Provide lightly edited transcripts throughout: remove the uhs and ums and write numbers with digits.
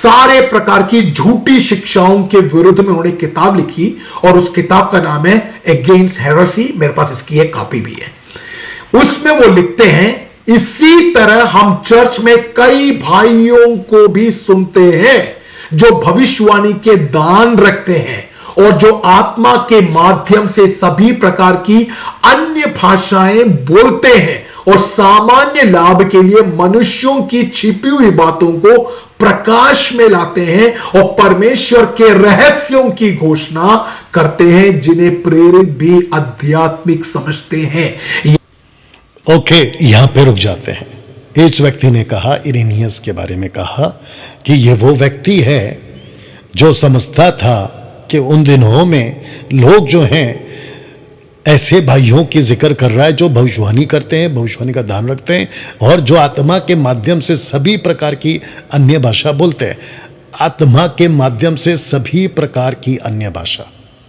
सारे प्रकार की झूठी शिक्षाओं के विरुद्ध में उन्होंने किताब लिखी और उस किताब का नाम है अगेंस्ट हेरेसी। मेरे पास इसकी एक कॉपी भी है। उसमें वो लिखते हैं, इसी तरह हम चर्च में कई भाइयों को भी सुनते हैं जो भविष्यवाणी के दान रखते हैं और जो आत्मा के माध्यम से सभी प्रकार की अन्य भाषाएं बोलते हैं और सामान्य लाभ के लिए मनुष्यों की छिपी हुई बातों को प्रकाश में लाते हैं और परमेश्वर के रहस्यों की घोषणा करते हैं जिन्हें प्रेरित भी आध्यात्मिक समझते हैं। ओके, यहां पे रुक जाते हैं। इस व्यक्ति ने कहा, इरेनियस के बारे में कहा कि ये वो व्यक्ति है जो समझता था कि उन दिनों में लोग जो हैं ऐसे भाइयों की जिक्र कर रहा है जो भविष्यवाणी करते हैं, भविष्यवाणी का दान रखते हैं और जो आत्मा के माध्यम से सभी प्रकार की अन्य भाषा बोलते हैं। आत्मा के माध्यम से सभी प्रकार की अन्य भाषा,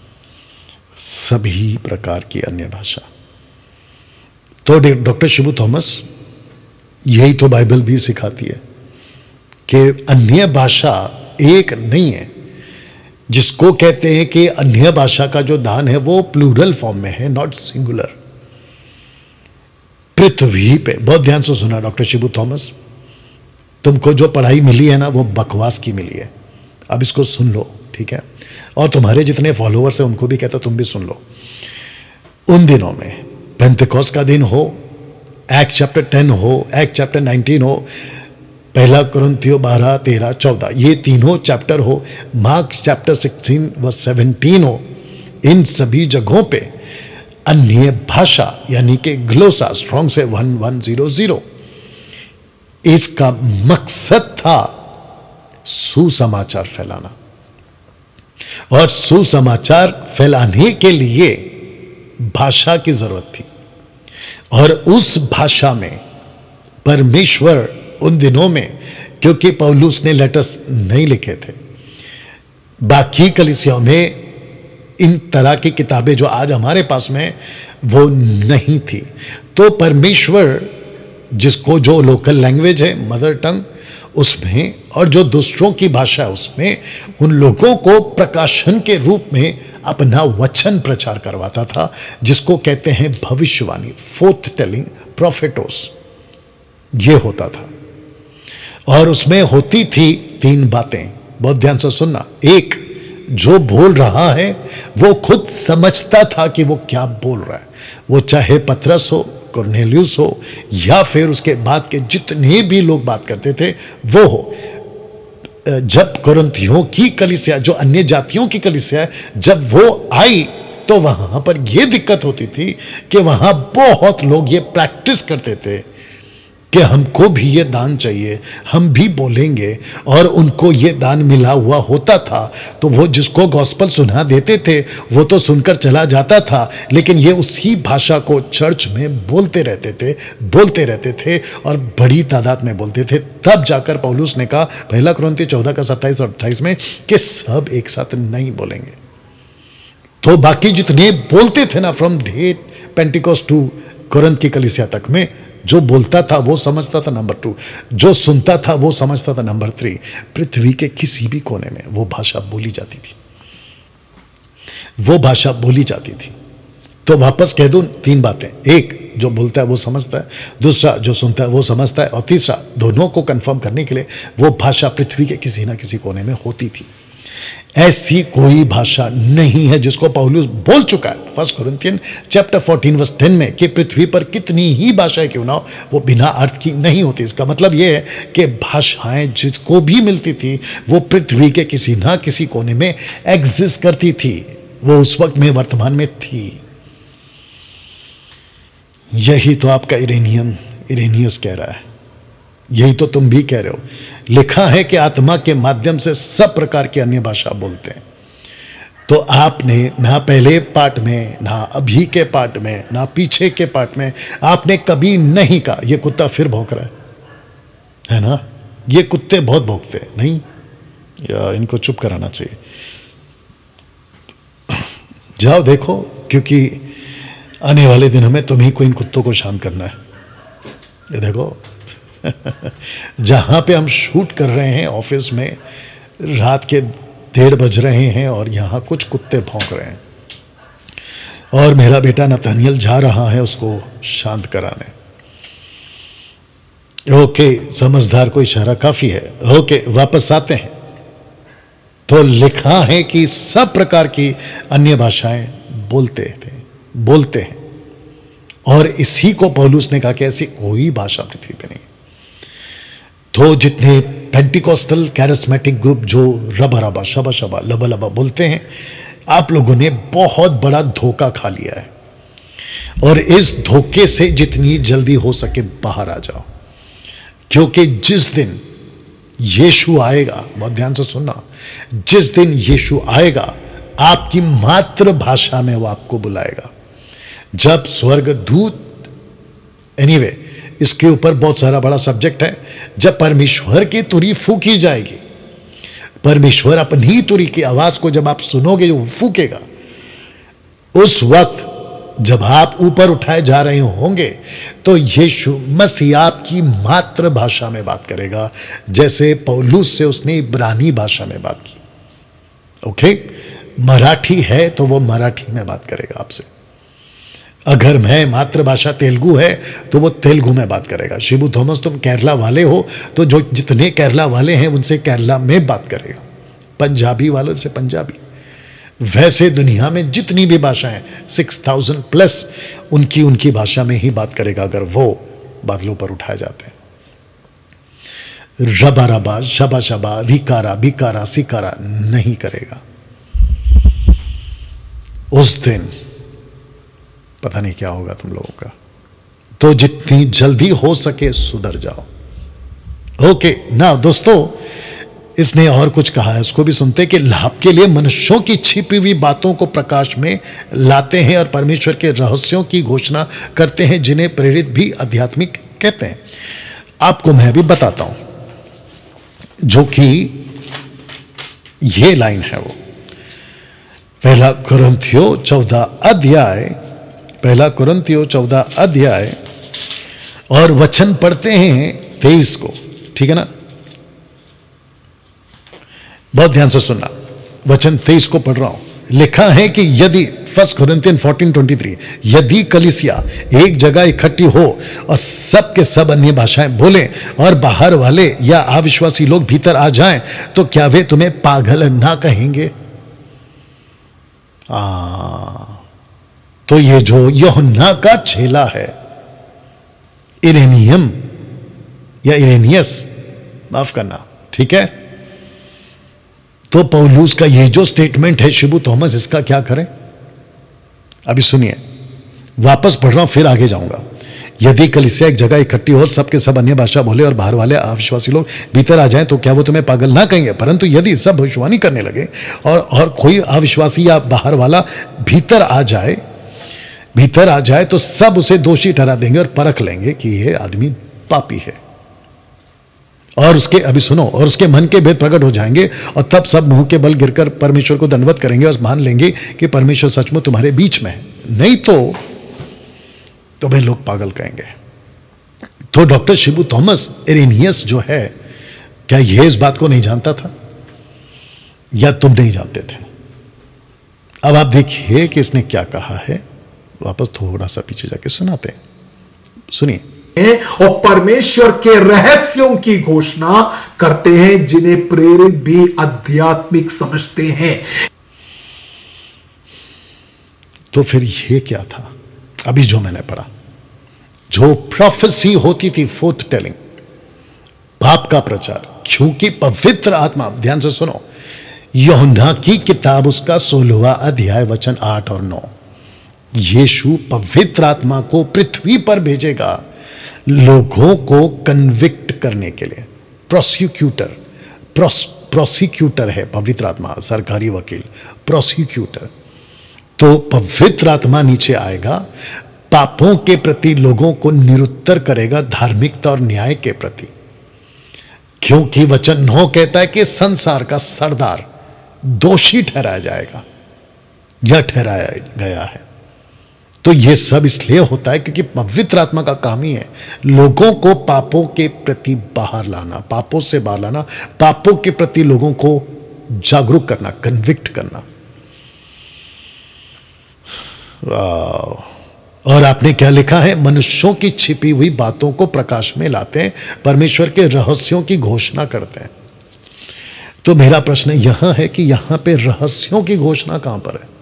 सभी प्रकार की अन्य भाषा। तो डॉक्टर शिबू थॉमस, यही तो बाइबल भी सिखाती है कि अन्य भाषा एक नहीं है। जिसको कहते हैं कि अन्य भाषा का जो दान है वो प्लूरल फॉर्म में है, नॉट सिंगुलर। पृथ्वी पे, बहुत ध्यान से सुना डॉक्टर शिबू थॉमस, तुमको जो पढ़ाई मिली है ना वो बकवास की मिली है। अब इसको सुन लो, ठीक है? और तुम्हारे जितने फॉलोअर्स हैं उनको भी कहता तुम भी सुन लो। उन दिनों में पेंटेकोस्ट का दिन हो, एक्ट चैप्टर 10 हो, एक्ट चैप्टर 19 हो, पहला कुरिन्थियों 12, 13, 14, ये तीनों चैप्टर हो, मार्क चैप्टर 16 व 17 हो, इन सभी जगहों पे अन्य भाषा यानी कि ग्लोसा, स्ट्रॉन्ग से 1100, इसका मकसद था सुसमाचार फैलाना। और सुसमाचार फैलाने के लिए भाषा की जरूरत थी और उस भाषा में परमेश्वर उन दिनों में, क्योंकि पौलुस ने लेटर्स नहीं लिखे थे, बाकी कलीसियाओं में इन तरह की किताबें जो आज हमारे पास में वो नहीं थी, तो परमेश्वर जिसको जो लोकल लैंग्वेज है, मदर टंग, उसमें और जो दूसरों की भाषा है उसमें उन लोगों को प्रकाशन के रूप में अपना वचन प्रचार करवाता था, जिसको कहते हैं भविष्यवाणी, फोर्थ टेलिंग, प्रोफेटोस, ये होता था। और उसमें होती थी 3 बातें, बहुत ध्यान से सुनना। एक, जो बोल रहा है वो खुद समझता था कि वो क्या बोल रहा है, वो चाहे पतरस हो, कुरनेलियुस हो या फिर उसके बाद के जितने भी लोग बात करते थे वो हो। जब कुरिन्थियों की कलीसिया, जो अन्य जातियों की कलीसिया है, जब वो आई तो वहां पर यह दिक्कत होती थी कि वहां बहुत लोग ये प्रैक्टिस करते थे कि हमको भी ये दान चाहिए, हम भी बोलेंगे, और उनको ये दान मिला हुआ होता था। तो वो जिसको गॉस्पल सुना देते थे वो तो सुनकर चला जाता था, लेकिन ये उसी भाषा को चर्च में बोलते रहते थे और बड़ी तादाद में बोलते थे। तब जाकर पौलुस ने कहा, पहला कुरिन्थियों 14 का 27 और 28 में, कि सब एक साथ नहीं बोलेंगे। तो बाकी जितने बोलते थे ना, from that Pentecost to Corinth की कलीसिया तक में, जो बोलता था वो समझता था, नंबर 2, जो सुनता था वो समझता था, नंबर 3, पृथ्वी के किसी भी कोने में वो भाषा बोली जाती थी, वो भाषा बोली जाती थी। तो वापस कह दूं 3 बातें। एक, जो बोलता है वो समझता है, दूसरा जो सुनता है वो समझता है, और तीसरा, दोनों को कंफर्म करने के लिए वो भाषा पृथ्वी के किसी ना किसी कोने में होती थी। ऐसी कोई भाषा नहीं है जिसको पौलुस बोल चुका है 1 कुरिन्थियन चैप्टर 14 वर्स 10 में, कि पृथ्वी पर कितनी ही भाषाएं क्यों ना हो वो बिना अर्थ की नहीं होती। इसका मतलब ये है कि भाषाएं जिसको भी मिलती थी वो पृथ्वी के किसी ना किसी कोने में एग्जिस्ट करती थी, वो उस वक्त में वर्तमान में थी। यही तो आपका इरेनियस कह रहा है, यही तो तुम भी कह रहे हो। लिखा है कि आत्मा के माध्यम से सब प्रकार की अन्य भाषा बोलते हैं। तो आपने ना पहले पार्ट में, ना अभी के पार्ट में, ना पीछे के पार्ट में आपने कभी नहीं कहा ये कुत्ता फिर भौंक रहा है ना? ये कुत्ते बहुत भौंकते हैं, नहीं? या इनको चुप कराना चाहिए। जाओ देखो, क्योंकि आने वाले दिनों में तुम्ही को इन कुत्तों को शांत करना है। ये देखो जहां पे हम शूट कर रहे हैं ऑफिस में, रात के 1:30 बज रहे हैं और यहां कुछ कुत्ते भौंक रहे हैं और मेरा बेटा नतानियल जा रहा है उसको शांत कराने। ओके, समझदार को इशारा काफी है। ओके, वापस आते हैं। तो लिखा है कि सब प्रकार की अन्य भाषाएं बोलते हैं, और इसी को पौलुस ने कहा कि ऐसी कोई भाषा पृथ्वी पे नहीं। तो जितने पेंटिकोस्टल कैरिस्मेटिक ग्रुप जो रबा रबा शबा शबा लबा लबा बोलते हैं, आप लोगों ने बहुत बड़ा धोखा खा लिया है, और इस धोखे से जितनी जल्दी हो सके बाहर आ जाओ, क्योंकि जिस दिन यीशु आएगा, बहुत ध्यान से सुनना, जिस दिन यीशु आएगा आपकी मातृभाषा में वो आपको बुलाएगा। जब स्वर्गदूत, एनीवे इसके ऊपर बहुत सारा बड़ा सब्जेक्ट है, जब परमेश्वर की तुरी फूकी जाएगी, परमेश्वर अपनी तुरी की आवाज को जब आप सुनोगे जो फूकेगा, उस वक्त जब आप ऊपर उठाए जा रहे होंगे तो यीशु मसीह आपकी मातृभाषा में बात करेगा, जैसे पौलुस से उसने इब्रानी भाषा में बात की। ओके, मराठी है तो वो मराठी में बात करेगा आपसे। अगर मैं मातृभाषा तेलुगु है तो वो तेलुगु में बात करेगा। शिबू थॉमस तुम केरला वाले हो तो जो जितने केरला वाले हैं उनसे केरला में बात करेगा, पंजाबी वालों से पंजाबी। वैसे दुनिया में जितनी भी भाषाएं 6000 प्लस उनकी भाषा में ही बात करेगा अगर वो बादलों पर उठाए जाते हैं। रबा रबा शबा शबा भिकारा भिकारा सिकारा नहीं करेगा। उस दिन पता नहीं क्या होगा तुम लोगों का। तो जितनी जल्दी हो सके सुधर जाओ। ओके ना दोस्तों, इसने और कुछ कहा है, उसको भी सुनते, कि लाभ के लिए मनुष्यों की छिपी हुई बातों को प्रकाश में लाते हैं और परमेश्वर के रहस्यों की घोषणा करते हैं, जिन्हें प्रेरित भी आध्यात्मिक कहते हैं। आपको मैं भी बताता हूं, जो कि ये लाइन है वो 1 कुरिन्थियों 14 अध्याय, 1 कुरिन्थियों 14 अध्याय और वचन पढ़ते हैं 23 को, ठीक है ना? बहुत ध्यान से सुनना, वचन 23 को पढ़ रहा हूं। लिखा है कि यदि 1 कुरिन्थियन 14:23, यदि कलीसिया एक जगह इकट्ठी हो और सब के सब अन्य भाषाएं बोले और बाहर वाले या अविश्वासी लोग भीतर आ जाएं, तो क्या वे तुम्हें पागल ना कहेंगे? तो ये जो यूहन्ना का चेला है, इरेनियम या इरेनियस, माफ करना, ठीक है, तो पौलुस का ये जो स्टेटमेंट है शिबू थॉमस, इसका क्या करें? अभी सुनिए, वापस पढ़ रहा हूं फिर आगे जाऊंगा। यदि कलीसिया एक जगह इकट्ठी हो, सबके सब अन्य भाषा बोले और बाहर वाले अविश्वासी लोग भीतर आ जाएं, तो क्या वो तुम्हें पागल ना कहेंगे? परंतु यदि सब भविष्यवाणी करने लगे और कोई अविश्वासी या बाहर वाला भीतर आ जाए तो सब उसे दोषी ठहरा देंगे और परख लेंगे कि यह आदमी पापी है, और उसके, अभी सुनो, और उसके मन के भेद प्रकट हो जाएंगे, और तब सब मुंह के बल गिरकर परमेश्वर को दंडवत करेंगे और मान लेंगे कि परमेश्वर सचमुच तुम्हारे बीच में है, नहीं तो तुम्हें लोग पागल कहेंगे। तो डॉक्टर शिबू थॉमस इरेनियस जो है, क्या यह इस बात को नहीं जानता था या तुम नहीं जानते थे? अब आप देखिए कि इसने क्या कहा है, वापस थोड़ा सा पीछे जाके सुनाते हैं, सुनिए। और परमेश्वर के रहस्यों की घोषणा करते हैं, जिन्हें प्रेरित भी आध्यात्मिक समझते हैं। तो फिर ये क्या था? अभी जो मैंने पढ़ा, जो प्रोफेसी होती थी, फोर्थ टेलिंग, पाप का प्रचार, क्योंकि पवित्र आत्मा, ध्यान से सुनो, यूहन्ना की किताब उसका 16वां अध्याय वचन 8 और 9, यीशु पवित्र आत्मा को पृथ्वी पर भेजेगा लोगों को कन्विक्ट करने के लिए। प्रोसिक्यूटर है पवित्र आत्मा, सरकारी वकील, प्रोसिक्यूटर। तो पवित्र आत्मा नीचे आएगा, पापों के प्रति लोगों को निरुत्तर करेगा, धार्मिकता और न्याय के प्रति, क्योंकि वचन 9 कहता है कि संसार का सरदार दोषी ठहराया जाएगा या ठहराया गया है। तो ये सब इसलिए होता है क्योंकि पवित्र आत्मा का काम ही है लोगों को पापों के प्रति बाहर लाना, पापों से बाहर लाना, पापों के प्रति लोगों को जागरूक करना, कन्विक्ट करना। और आपने क्या लिखा है? मनुष्यों की छिपी हुई बातों को प्रकाश में लाते हैं, परमेश्वर के रहस्यों की घोषणा करते हैं। तो मेरा प्रश्न यहां है कि यहां पे रहस्यों की घोषणा कहां पर है?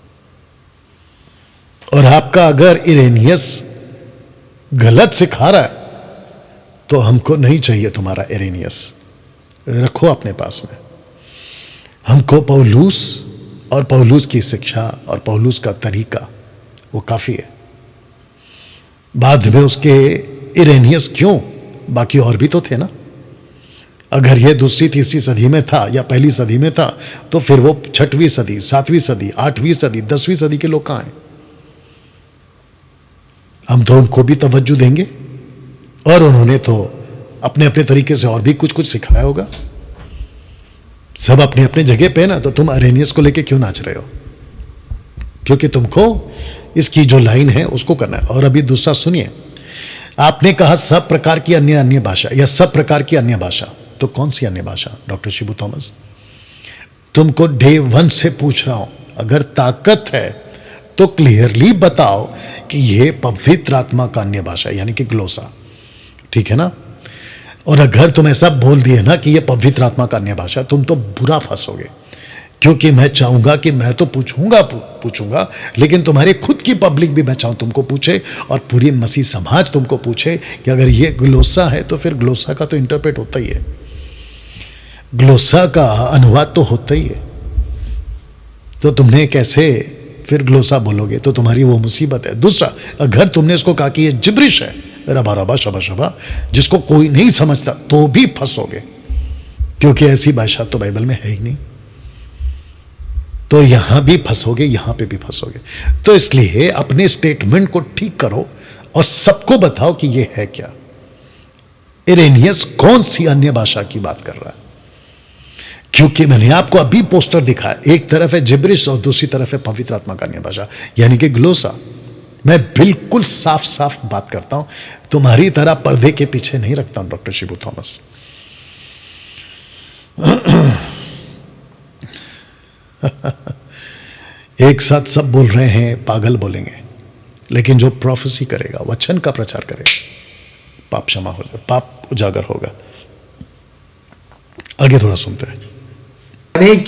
और आपका अगर इरेनियस गलत सिखा रहा है तो हमको नहीं चाहिए तुम्हारा इरेनियस, रखो अपने पास में। हमको पौलुस और पौलुस की शिक्षा और पौलुस का तरीका वो काफी है। बाद में उसके इरेनियस क्यों? बाकी और भी तो थे ना। अगर ये दूसरी तीसरी सदी में था या पहली सदी में था तो फिर वो 6वीं सदी, 7वीं सदी, 8वीं सदी, 10वीं सदी के लोग कहां हैं? हम तो उनको भी तवज्जो देंगे और उन्होंने तो अपने अपने तरीके से और भी कुछ कुछ सिखाया होगा। सब अपने अपने जगह पे ना। तो तुम अरेनियस को लेके क्यों नाच रहे हो? क्योंकि तुमको इसकी जो लाइन है उसको करना है। और अभी दूसरा सुनिए, आपने कहा सब प्रकार की अन्य अन्य भाषा या सब प्रकार की अन्य भाषा। तो कौन सी अन्य भाषा डॉक्टर शिबू थॉमस? तुमको डे 1 से पूछ रहा हूं, अगर ताकत है तो क्लियरली बताओ कि यह पवित्र आत्मा का अन्य भाषा यानी कि ग्लोसा, ठीक है ना? और अगर तुम ऐसा बोल दिए ना कि यह पवित्र आत्मा का अन्य भाषा, तुम तो बुरा फंसोगे। क्योंकि मैं चाहूंगा कि मैं तो पूछूंगा, लेकिन तुम्हारे खुद की पब्लिक भी मैं चाहूं तुमको पूछे और पूरी मसीह समाज तुमको पूछे कि अगर यह ग्लोसा है तो फिर ग्लोसा का तो इंटरप्रेट होता ही है, ग्लोसा का अनुवाद तो होता ही है। तो तुमने कैसे फिर ग्लोसा बोलोगे? तो तुम्हारी वो मुसीबत है। दूसरा, अगर तुमने इसको कहा कि ये जिब्रिश है, रबा रबा शबा शबा, जिसको कोई नहीं समझता, तो भी फंसोगे, क्योंकि ऐसी भाषा तो बाइबल में है ही नहीं। तो यहां भी फंसोगे, यहां पे भी फंसोगे। तो इसलिए अपने स्टेटमेंट को ठीक करो और सबको बताओ कि ये है क्या। इरेनियस कौन सी अन्य भाषा की बात कर रहा है? क्योंकि मैंने आपको अभी पोस्टर दिखाया, एक तरफ है जिब्रिश और दूसरी तरफ है पवित्र आत्मा का अन्य भाषा यानी कि ग्लोसा। मैं बिल्कुल साफ साफ बात करता हूं, तुम्हारी तरह पर्दे के पीछे नहीं रखता हूं डॉक्टर शिबू थॉमस। एक साथ सब बोल रहे हैं, पागल बोलेंगे, लेकिन जो प्रोफेसी करेगा, वचन का प्रचार करेगा, पाप क्षमा हो जाए, पाप उजागर होगा। आगे थोड़ा सुनते हैं।